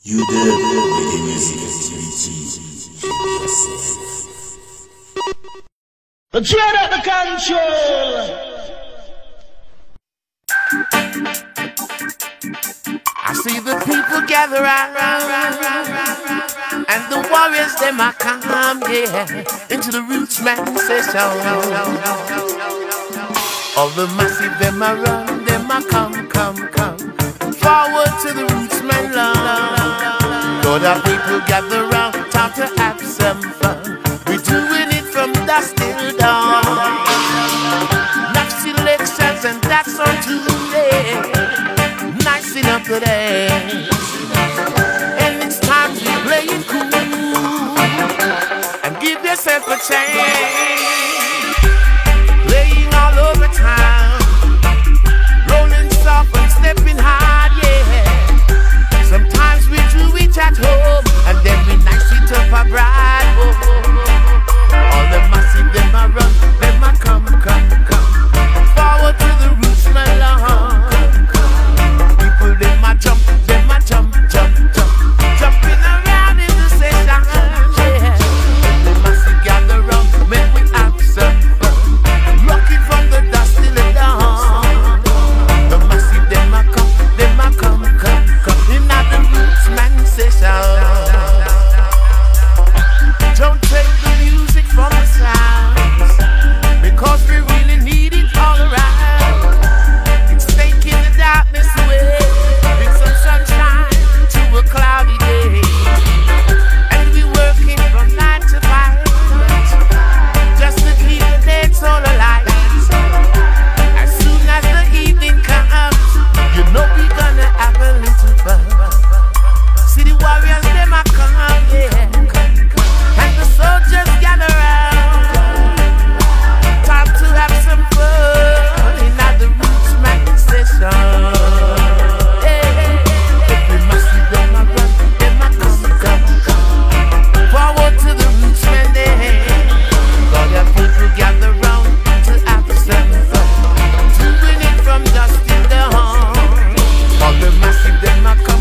You the reggae music activity. Let's turn up the control. I see the people gather round, and the warriors they might come, yeah, into the Rootsman session. All the massive they might run, they might come, forward to the Rootsman land. Lord, our people gather round, time to have some fun. We're doing it from dusk till dawn. Next elections and that's on Tuesday. Nicing up the day, and it's time to play it cool and give yourself a chance. Playing all over town, rolling soft and stepping hard, yeah. Sometimes we do it at home, and then we nice it up abroad. All the massive them a run, them a come, forward to the Rootsman land. Jumping around in the session, yeah. The massive gather round, make we have some fun. Rocking from the dusk till the dawn. The massive them a come, in at the Rootsman session. Don't take the music from the sounds, because we really need it all around. It's taking the darkness away, bring some sunshine to a cloudy day, and we working from 9 to 5 just to keep the dance all alive. As soon as the evening comes, you know we gonna have a little fun. See the warriors them a come, yeah, and the soldiers gather round. Time to have some fun in the Rootsman session. Forward to the Rootsman day. All your people gather round to have some fun, doing it from dusk till dawn. All the massive them a come,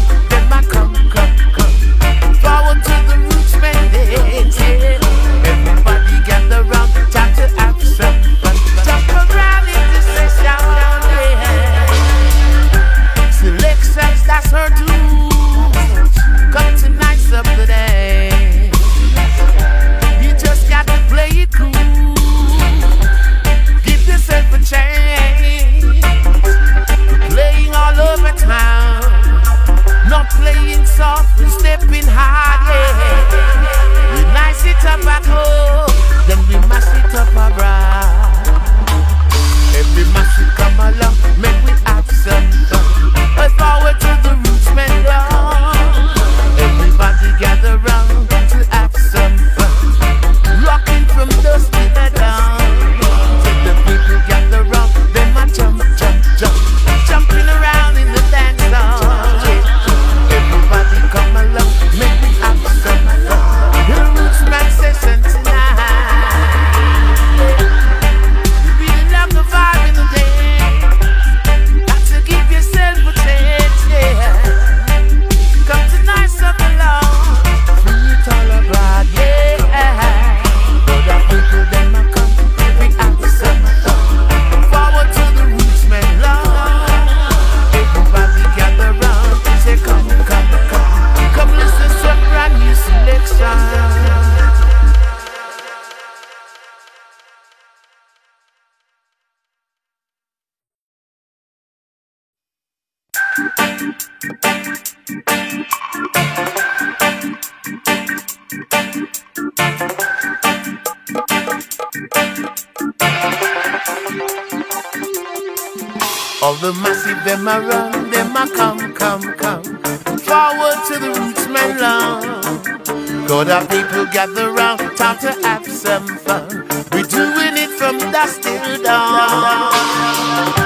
forward to the Rootsman day, yeah. Everybody gather round, time to have some fun. Jump around in the session, yeah. Selections, that's her too. Come to nice up the day. You just got to play it cool. Give yourself a chance. We're playing all over town, not playing soft and stepping hard, yeah. We nice it up at home, then we mash it up abroad. Every massive come along, make we have some fun. Forward to the Rootsman land. Everybody gather round to have some fun, rocking from dusk till the dawn. Till the people gather round, them a jump, jumping around in the dance hall, yeah. Everybody come along, make me have some fun. The Rootsman session tonight. You really love the vibe in the dance. Got to give yourself a chance, yeah. Come to nice up along, bring it all abroad, yeah. But our people them a come, we have some fun. Forward to the Rootsman land. Everybody gather round, say come, listen to a brand new selection. All the massive them a run, them a come, forward to the Rootsman land. God, our people gather round, time to have some fun. We're doing it from dusk till dawn.